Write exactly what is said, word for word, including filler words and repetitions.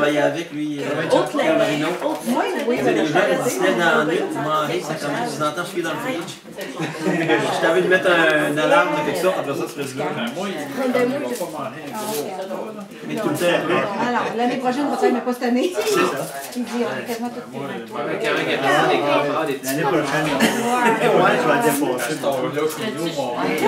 travaillé avec, lui, Autre Pierre Marino. Moi, oui, Il y a des gens qui se lèvent dans la nuit, ils mangent, ça commence, je vous entends chier dans le fridge. Je t'avais de mettre un, une alarme de quelque sorte, après ça, tu restes là. Moi, il ne va pas manger un gros. Mais tout le temps après. Alors, l'année prochaine, on va faire, mais pas cette année. C'est ça. Il dit, on est quasiment tous les Avec un des grands bras, des petits. L'année prochaine, ouais, je vais dépasser. Là,